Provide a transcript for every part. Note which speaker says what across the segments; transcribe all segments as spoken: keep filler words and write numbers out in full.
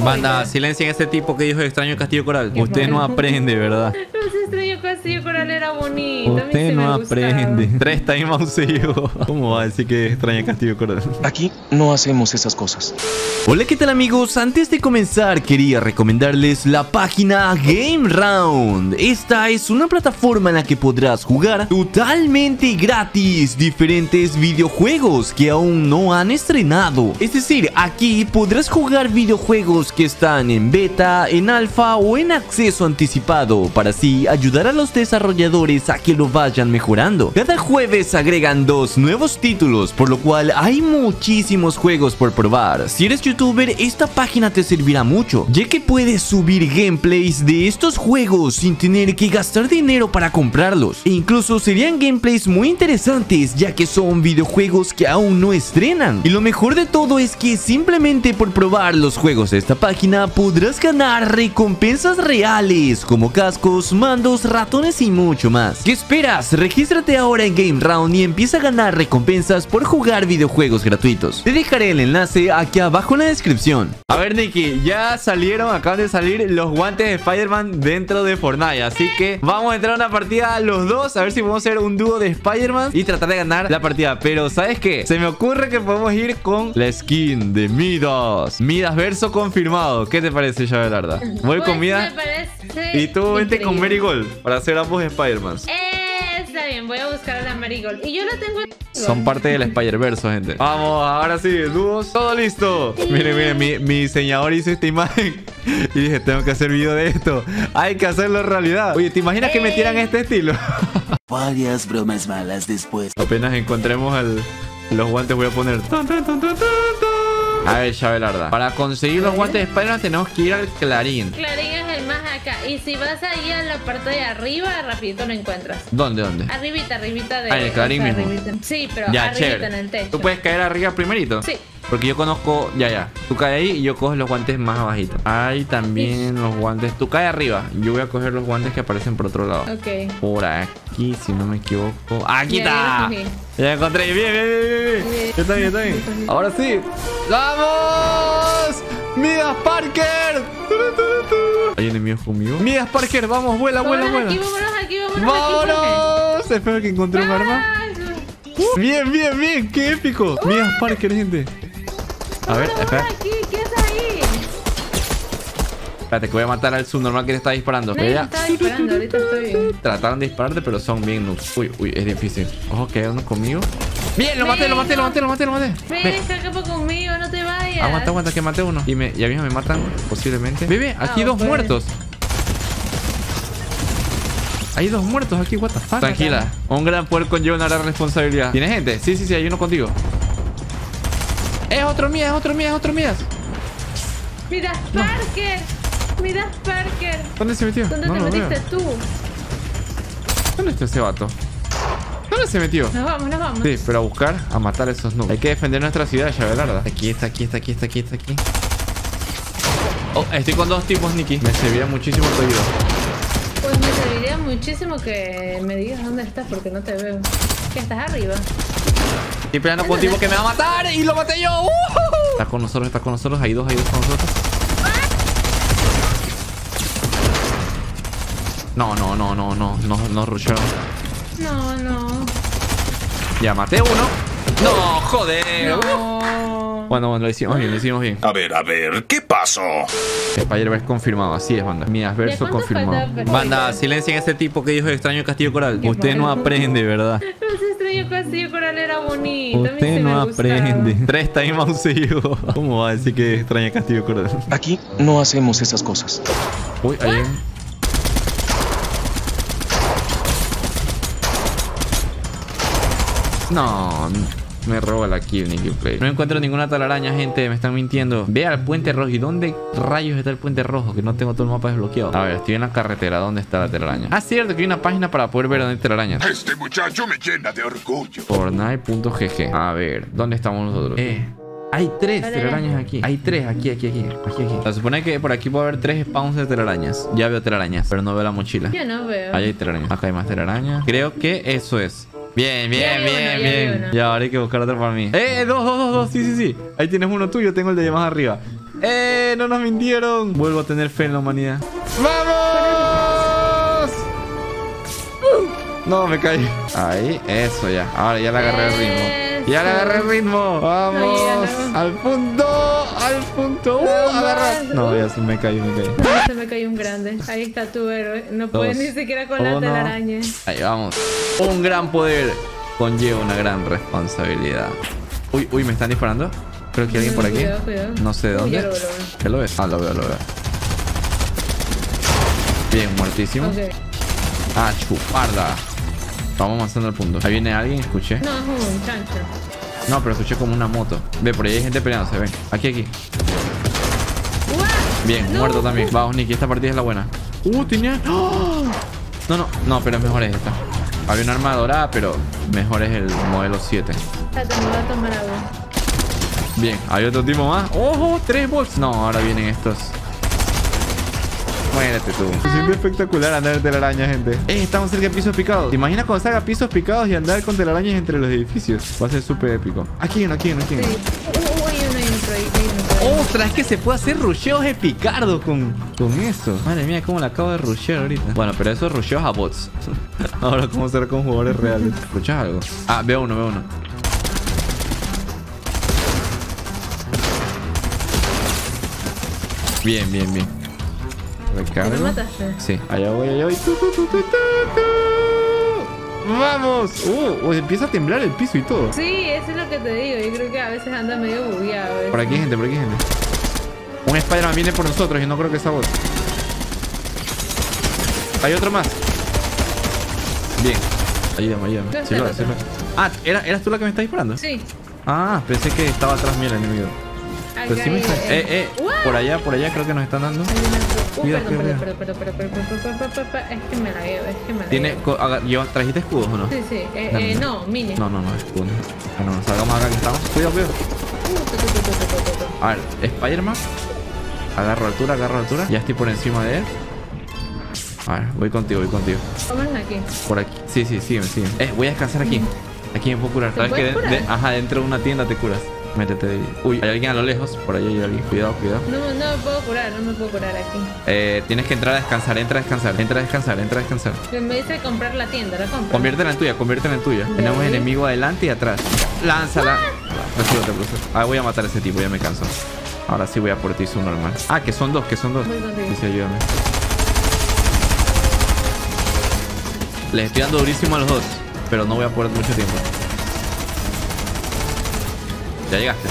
Speaker 1: Banda, silencien a ese tipo que dijo extraño castillo coral. Usted no aprende, ¿verdad?
Speaker 2: Ese extraño castillo coral era bonito.
Speaker 1: Usted
Speaker 2: a mí sí
Speaker 1: no
Speaker 2: me
Speaker 1: aprende. Tres time out seguido. ¿Cómo va a decir que extraña castillo coral?
Speaker 3: Aquí no hacemos esas cosas.
Speaker 1: Hola, ¿qué tal, amigos? Antes de comenzar quería recomendarles la página Game Round. Esta es una plataforma en la que podrás jugar totalmente gratis diferentes videojuegos que aún no han estrenado. Es decir, aquí podrás jugar videojuegos que están en beta, en alfa o en acceso anticipado, para así ayudar a los desarrolladores a que lo vayan mejorando. Cada jueves agregan dos nuevos títulos, por lo cual hay muchísimos juegos por probar. Si eres youtuber, esta página te servirá mucho, ya que puedes subir gameplays de estos juegos sin tener que gastar dinero para comprarlos. E incluso serían gameplays muy interesantes, ya que son videojuegos que aún no estrenan. Y lo mejor de todo es que simplemente por probar los juegos de esta página podrás ganar recompensas reales como cascos, mandos, ratones y mucho más. ¿Qué esperas? Regístrate ahora en Game Round y empieza a ganar recompensas por jugar videojuegos gratuitos. Te dejaré el enlace aquí abajo en la descripción. A ver, Nicky, ya salieron, acaban de salir los guantes de Spider-Man dentro de Fortnite, así que vamos a entrar a una partida los dos, a ver si podemos hacer un dúo de Spider-Man y tratar de ganar la partida. Pero ¿sabes qué? Se me ocurre que podemos ir con la skin de Midas. Midas verso confirmado. ¿Qué te parece, Yabelarda? Voy
Speaker 2: Pues
Speaker 1: con Midas
Speaker 2: me parece
Speaker 1: y tú vente con
Speaker 2: increíble.
Speaker 1: Marigold para hacer ambos Spider-Man.
Speaker 2: Eh, está bien, voy a buscar a la Marigold. Y yo la tengo en...
Speaker 1: Son parte del Spider-Verse, gente. Vamos, ahora sí, dúos. Todo listo. Miren, miren, mi, mi diseñador hizo esta imagen y dije, tengo que hacer video de esto. Hay que hacerlo realidad. Oye, ¿te imaginas que metieran este estilo?
Speaker 4: Varias bromas malas después.
Speaker 1: Apenas encontremos el, los guantes voy a poner. Tan, tan, tan, tan, tan, tan. A ver, Yabelarda, para conseguir los guantes de Spider-Man tenemos que ir al Clarín.
Speaker 2: Clarín es el más acá. Y si vas ahí a la parte de arriba, rapidito lo encuentras.
Speaker 1: ¿Dónde, dónde?
Speaker 2: Arribita, arribita de...
Speaker 1: Ah, en el Clarín
Speaker 2: o sea,
Speaker 1: mismo.
Speaker 2: arribita. Sí, pero
Speaker 1: Ya,
Speaker 2: arribita
Speaker 1: chévere.
Speaker 2: en el techo.
Speaker 1: ¿Tú puedes caer arriba primerito?
Speaker 2: Sí.
Speaker 1: Porque yo conozco... Ya, ya. Tú caes ahí y yo cojo los guantes más abajitos. Hay también los guantes... Tú caes arriba. Yo voy a coger los guantes que aparecen por otro lado.
Speaker 2: Ok.
Speaker 1: Por aquí, si no me equivoco. ¡Aquí
Speaker 2: Ya,
Speaker 1: está!
Speaker 2: ya los cogí.
Speaker 1: Ya encontré. Bien, bien, bien, bien, bien. Está bien, está bien. Ahora sí. ¡Vamos! ¡Midas Parker! ¿Hay enemigos conmigo? ¡Midas Parker! ¡Vamos! ¡Vuela, vuela,
Speaker 2: Vámonos
Speaker 1: vuela!
Speaker 2: aquí, vámonos aquí, vámonos aquí.
Speaker 1: ¡Vámonos! Espero que encontré un arma. Bien, bien, bien. ¡Qué épico! Midas Parker, gente. A ver, espera.
Speaker 2: Aquí, ¿qué haces ahí?
Speaker 1: Espérate, que voy a matar al subnormal que te está disparando.
Speaker 2: Nadie
Speaker 1: Ve
Speaker 2: me
Speaker 1: ya.
Speaker 2: está disparando, ahorita estoy bien.
Speaker 1: Trataron de dispararte, pero son bien noobs. Uy, uy, es difícil. Ojo, que hay uno conmigo. Bien, lo maté, lo maté, lo maté, lo maté, lo maté.
Speaker 2: Ven,
Speaker 1: Ve.
Speaker 2: escapa conmigo, no te vayas.
Speaker 1: Aguanta, aguanta, que maté uno. Y me, ya mismo me matan, posiblemente. Bebé, aquí
Speaker 2: Ah,
Speaker 1: dos
Speaker 2: pues.
Speaker 1: muertos. Hay dos muertos aquí, what the fuck. Tranquila, un gran poder conlleva una gran responsabilidad. ¿Tienes gente? Sí, sí, sí, hay uno contigo. Es otro mías, es otro mías, es otro mías.
Speaker 2: Mira, Parker. Mira, Parker.
Speaker 1: ¿Dónde se metió?
Speaker 2: ¿Dónde
Speaker 1: No
Speaker 2: te
Speaker 1: lo
Speaker 2: metiste
Speaker 1: veo.
Speaker 2: tú?
Speaker 1: ¿Dónde está ese vato? ¿Dónde se metió?
Speaker 2: Nos vamos, nos vamos.
Speaker 1: Sí, pero a buscar, a matar a esos noobs. Hay que defender nuestra ciudad, Yabelarda. Aquí está, aquí está, aquí está, aquí está, aquí. Oh, estoy con dos tipos, Nicky. Me servirá muchísimo tu ayuda.
Speaker 2: Pues me serviría muchísimo que me digas dónde estás porque no te veo. Que estás arriba.
Speaker 1: Estoy peleando con un tipo que me va a matar y lo maté yo. ¡Uh! Está con nosotros, está con nosotros. Hay dos, hay dos con nosotros. No, no, no, no, no, no, no rusharon.
Speaker 2: No, no.
Speaker 1: Ya maté uno. No, joder.
Speaker 2: No.
Speaker 1: Bueno, bueno, lo hicimos bien, lo hicimos bien.
Speaker 5: A ver, a ver, ¿qué pasó?
Speaker 1: Spider-Verse confirmado, así es, banda. Midas verso
Speaker 2: ¿Ya cuánto
Speaker 1: confirmado.
Speaker 2: falta?
Speaker 1: Banda, silencien a ese tipo que dijo extraño castillo coral.
Speaker 2: ¿Qué
Speaker 1: Usted no
Speaker 2: pasa?
Speaker 1: aprende, ¿verdad?
Speaker 2: Ese extraño castillo coral era bonito. A mí sí
Speaker 1: Usted
Speaker 2: me
Speaker 1: no
Speaker 2: gustaba.
Speaker 1: aprende. Tres time out seguido. ¿Cómo va a decir que extraña castillo coral?
Speaker 3: Aquí no hacemos esas cosas.
Speaker 1: Uy, ahí hay... No, me roba la kill, Nicky Play. No encuentro ninguna telaraña, gente. Me están mintiendo. Ve al puente rojo. ¿Y dónde rayos está el puente rojo? Que no tengo todo el mapa desbloqueado. A ver, estoy en la carretera. ¿Dónde está la telaraña? Ah, cierto, que hay una página para poder ver dónde hay telarañas.
Speaker 5: Este muchacho me llena de orgullo.
Speaker 1: Fortnite punto g g. A ver, ¿dónde estamos nosotros? Eh... Hay tres
Speaker 2: Vale.
Speaker 1: telarañas aquí. Hay tres aquí, aquí, aquí. Aquí, aquí. Se supone que por aquí puede haber tres spawns de telarañas. Ya veo telarañas, pero no veo la mochila.
Speaker 2: Yo no veo.
Speaker 1: Ahí hay telarañas. Acá hay más telarañas. Creo que eso es. Bien, bien,
Speaker 2: Ya vi
Speaker 1: bien,
Speaker 2: uno, ya vi
Speaker 1: bien.
Speaker 2: uno.
Speaker 1: Ya, ahora hay que buscar otro para mí. ¡Eh, dos, dos, dos, dos! Sí, sí, sí. Ahí tienes uno tuyo. Tengo el de más arriba. ¡Eh! ¡No nos mintieron! Vuelvo a tener fe en la humanidad. ¡Vamos! No, me caí. Ahí, eso ya. Ahora ya le agarré el ritmo. Ya le agarré el ritmo. Vamos. Al punto. Al punto. Uh, agarra. No, ya se me caí, me caí.
Speaker 2: No, se me cayó un grande. Ahí está tu héroe. No puedes ni siquiera con la telaraña.
Speaker 1: Ahí vamos. Un gran poder conlleva una gran responsabilidad. Uy, uy, me están disparando. Creo que hay alguien por aquí.
Speaker 2: Cuidado, cuidado.
Speaker 1: No sé de dónde.
Speaker 2: Uy, ya lo veo, lo veo.
Speaker 1: ¿Qué lo ves? Ah, lo veo, lo veo. Bien, muertísimo.
Speaker 2: Okay.
Speaker 1: Ah, chuparda. Vamos avanzando al punto. Ahí viene alguien, escuché.
Speaker 2: No, es un chancho.
Speaker 1: No, pero escuché como una moto. Ve, por ahí hay gente peleándose, ven. Aquí, aquí. Bien,
Speaker 2: no.
Speaker 1: Muerto también. Vamos, Nicky, esta partida es la buena. Uh, tenía... ¡Oh! No, no, no, pero es mejor es esta. Había un arma dorada, pero mejor es el modelo siete.
Speaker 2: Espérate, me voy a tomar agua.
Speaker 1: Bien, hay otro tipo más. ¡Ojo! Tres bots. No, ahora vienen estos. Muérete tú. Se siente espectacular andar en telarañas, gente. Eh, estamos cerca de pisos picados. ¿Te imaginas cuando salga pisos picados y andar con telarañas entre los edificios? Va a ser súper épico. Aquí hay uno, aquí hay uno, aquí hay uno.
Speaker 2: Sí. Uy, una intro ahí, hay uno por ahí.
Speaker 1: ¡Ostras! Es que se puede hacer rusheos epicardos con, con eso. Madre mía, cómo la acabo de rushear ahorita. Bueno, pero eso es rusheos a bots. Ahora, ¿cómo será con jugadores reales? ¿Escuchas algo? Ah, veo uno, veo uno. Bien, bien, bien. Recargo.
Speaker 2: ¿Me mataste?
Speaker 1: Sí, allá voy, allá voy. Tu, tu, tu, tu, tu, tu. ¡Vamos! Uh, uh, empieza a temblar el piso y todo.
Speaker 2: Sí, eso es lo que te digo. Yo creo que a veces anda medio bugueado.
Speaker 1: Por aquí hay gente, por aquí hay gente. Un Spider-Man viene por nosotros y no creo que sea bot. Hay otro más. Bien. Ayúdame, ayúdame. Sí, lo hace, sí, lo hace. Ah, ¿era, ¿eras tú la que me está disparando?
Speaker 2: Sí.
Speaker 1: Ah, pensé que estaba atrás mío el enemigo. Pero sí me está... Eh, eh, por allá, por allá creo que nos están dando.
Speaker 2: Uh,
Speaker 1: Cuidado,
Speaker 2: perdón,
Speaker 1: cuidado,
Speaker 2: perdón, perdón, perdón, perdón, perdón, perdón, perdón, perdón, es que me la llevo, es que me la
Speaker 1: ¿Tiene,
Speaker 2: llevo.
Speaker 1: co- haga- lleva- ¿Trajiste escudos o no?
Speaker 2: Sí, sí, eh,
Speaker 1: Dame,
Speaker 2: eh,
Speaker 1: dame.
Speaker 2: no, mini.
Speaker 1: No, no, no, escudos. Bueno, nos salgamos acá que estamos. Cuidado, cuidado.
Speaker 2: Uh, tu, tu, tu, tu, tu, tu, tu.
Speaker 1: A ver, Spider-Man. Agarro altura, agarro altura. Ya estoy por encima de él. A ver, voy contigo, voy contigo.
Speaker 2: Vámonos aquí.
Speaker 1: Por aquí. Sí, sí, sígueme, sígueme. Eh, voy a descansar aquí. Aquí me puedo curar.
Speaker 2: ¿Te
Speaker 1: ¿Sabes que
Speaker 2: puedes
Speaker 1: de-
Speaker 2: curar?
Speaker 1: de- ajá, dentro de una tienda te curas? Métete ahí. Uy, hay alguien a lo lejos. Por ahí hay alguien. Cuidado, cuidado.
Speaker 2: No, no me puedo curar, no me puedo curar aquí.
Speaker 1: Eh, tienes que entrar a descansar. Entra a descansar. Entra a descansar. Entra a descansar.
Speaker 2: Me dice comprar la tienda, la compro.
Speaker 1: Conviértela en tuya, conviértela en tuya. Tenemos
Speaker 2: ahí.
Speaker 1: enemigo adelante y atrás. Lánzala. Resúltate, profesor. Ah, voy a matar a ese tipo, ya me canso. Ahora sí voy a por ti, su normal. Ah, que son dos, que son dos.
Speaker 2: Voy contigo.
Speaker 1: Dice, ayúdame. Les estoy dando durísimo a los dos, pero no voy a poder mucho tiempo. Ya llegaste.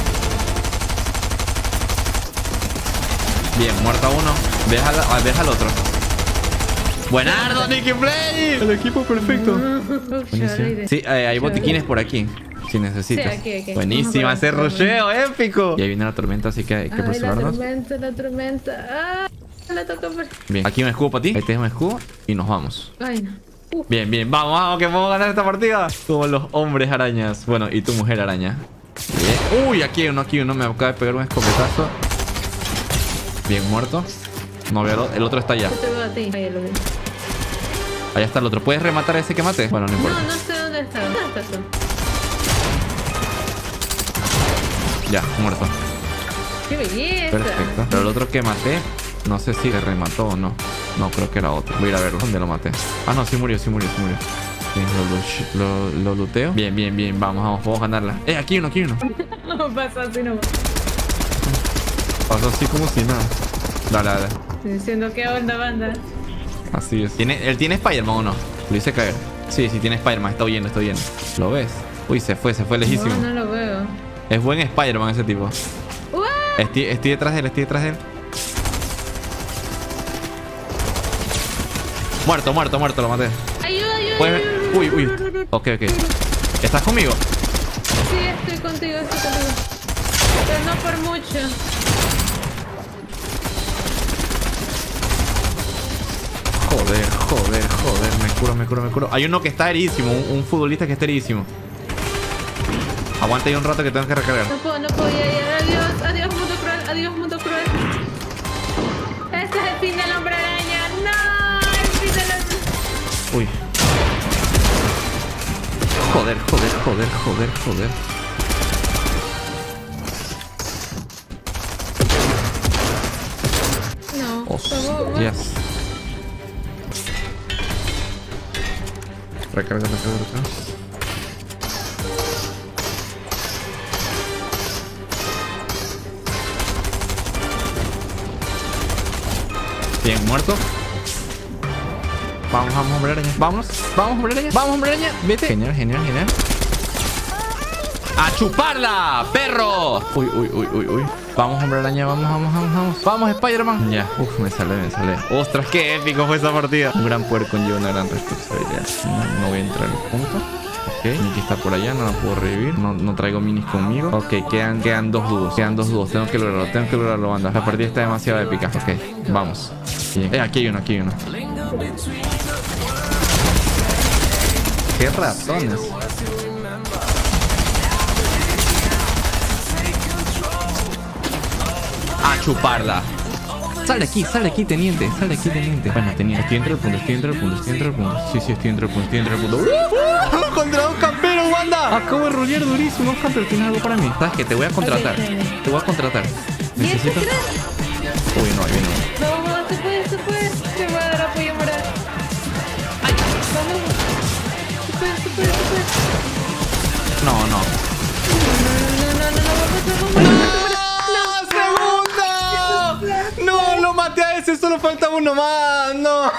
Speaker 1: Bien, muerto a uno. Deja, la, deja al otro. Buenardo, Nicky Play. El equipo perfecto. Buenísimo. Sí, eh, hay botiquines por aquí. Si necesitas.
Speaker 2: Sí, aquí, aquí.
Speaker 1: Buenísima,
Speaker 2: Vamos a
Speaker 1: ese
Speaker 2: ver.
Speaker 1: rusheo épico. Y ahí viene la tormenta, así que hay que
Speaker 2: Ay, la
Speaker 1: apresurarnos.
Speaker 2: tormenta, la tormenta. Ah, la toca por...
Speaker 1: Bien, aquí un escudo para ti. Ahí te dejo un escudo y nos vamos.
Speaker 2: Ay, no. Uh,
Speaker 1: Bien, bien, vamos, vamos, que podemos ganar esta partida. Como los hombres arañas. Bueno, y tu mujer araña. Bien. Uy, aquí hay uno, aquí hay uno. Me acaba de pegar un escopetazo. Bien, muerto. No veo, el otro está allá.
Speaker 2: yo te veo a ti. Ahí lo vi.
Speaker 1: Allá está el otro. ¿Puedes rematar a ese que mate? Bueno, no importa.
Speaker 2: No, no sé dónde está. ¿Dónde estás tú?
Speaker 1: Ya, muerto.
Speaker 2: ¡Qué belleza!
Speaker 1: Perfecto. Pero el otro que maté, no sé si le remató o no. No, creo que era otro. Voy a ir a verlo. ¿Dónde lo maté? Ah, no, sí murió, sí murió, sí murió. Bien, lo, lo, lo luteo. Bien, bien, bien. Vamos, vamos, podemos ganarla. Eh, aquí uno, aquí uno.
Speaker 2: No pasa así, no.
Speaker 1: Pasó así como si nada. Dale, dale.
Speaker 2: Diciendo qué onda, banda.
Speaker 1: Así es. ¿Tiene, ¿Él tiene Spider-Man o no? Lo hice caer. Sí, sí, tiene Spider-Man. Está huyendo, está huyendo. ¿Lo ves? Uy, se fue, se fue lejísimo.
Speaker 2: No, no lo veo.
Speaker 1: Es buen Spider-Man ese tipo.
Speaker 2: ¡Uah!
Speaker 1: Estoy, estoy detrás de él, estoy detrás de él. Muerto, muerto, muerto, lo maté.
Speaker 2: ¡Ayuda, ayuda!
Speaker 1: ¿Puedes ver?
Speaker 2: ayuda,
Speaker 1: Uy, uy.
Speaker 2: ayuda, ayuda, ayuda.
Speaker 1: Ok, ok. ¿Estás conmigo?
Speaker 2: Sí, estoy contigo, estoy contigo. Pero no por mucho.
Speaker 1: Joder, joder, joder. Me curo, me curo, me curo. Hay uno que está heridísimo, un, un futbolista que está heridísimo. Aguanta ahí un rato que tengo que recargar.
Speaker 2: No puedo, no puedo. Ya, ya. Adiós, adiós, mundo cruel. Adiós, mundo cruel. Este es el fin del hombre araña. No, el fin del hombre.
Speaker 1: Uy. Joder, joder, joder, joder, joder. Vamos.
Speaker 2: Vamos,
Speaker 1: Yes. Recarga, recarga, recarga. Bien, muerto. Vamos, vamos, hombre araña. Vámonos. Vamos, hombre araña. Vamos, hombre araña. Vete. Genial, genial, genial. ¡A chuparla, perro! Uy, uy, uy, uy, uy. Vamos, hombre araña. Vamos, vamos, vamos, vamos. Vamos, Spider-Man. Ya. Uf, me sale, me sale. Ostras, qué épico fue esa partida. Un gran poder conlleva una gran responsabilidad. No, no voy a entrar al punto. Ok, Nikki está por allá, no la puedo revivir. No, no traigo minis conmigo. Ok, quedan, quedan dos dúos. Quedan dos dúos. Tengo que lograrlo, tengo que lograrlo, banda. La partida está demasiado épica. Ok, vamos. Bien. Eh, aquí hay uno, aquí hay uno. Qué ratones. A chuparla. Sal de aquí, sal de aquí, teniente. Sal de aquí, teniente. Bueno, teniente. Estoy entre el punto, estoy entre el punto, estoy entre el punto. Sí, sí, estoy entre el punto, estoy entre el punto. ¡Uh! ¡Contra un campero, banda! Acabo de rolear durísimo. Camper, ¿tienes algo para mí? ¿Sabes qué? Te voy a contratar. Te voy a contratar. Necesito... Uy, no, ahí viene uno.
Speaker 2: Vamos, vamos, tú puedes, tú puedes. Te voy a dar apoyo moral. Ay, vamos. Tú puedes, tú puedes, tú puedes.
Speaker 1: No, no.
Speaker 2: No, no, no, no, no, vamos, vamos, vamos.
Speaker 1: No, lo maté a ese, solo faltaba uno más. No.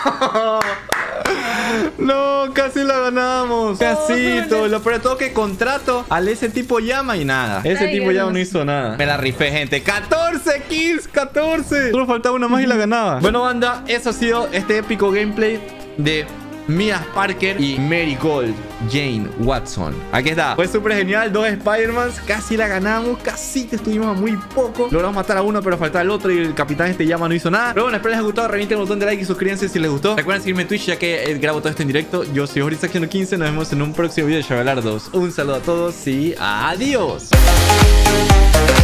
Speaker 1: No, casi la ganamos. Casito. Lo peor de todo que contrato al ese tipo llama y nada. Ese
Speaker 2: Ay,
Speaker 1: tipo llama
Speaker 2: ganamos.
Speaker 1: no hizo nada. Me la rifé, gente. catorce kills, catorce. Solo faltaba una más y la ganaba. Bueno, banda, eso ha sido este épico gameplay de Mia Parker y Mary Gold Jane Watson. Aquí está. Fue súper genial. Dos Spider-Mans. Casi la ganamos. Casi te estuvimos a muy poco. Logramos matar a uno, pero faltaba el otro. Y el capitán este llama no hizo nada. Pero bueno, espero les haya gustado. Revienten el botón de like y suscríbanse si les gustó. Recuerden seguirme en Twitch, ya que eh, grabo todo esto en directo. Yo soy Horizon quince. Nos vemos en un próximo video de Chavalardos. Un saludo a todos y adiós.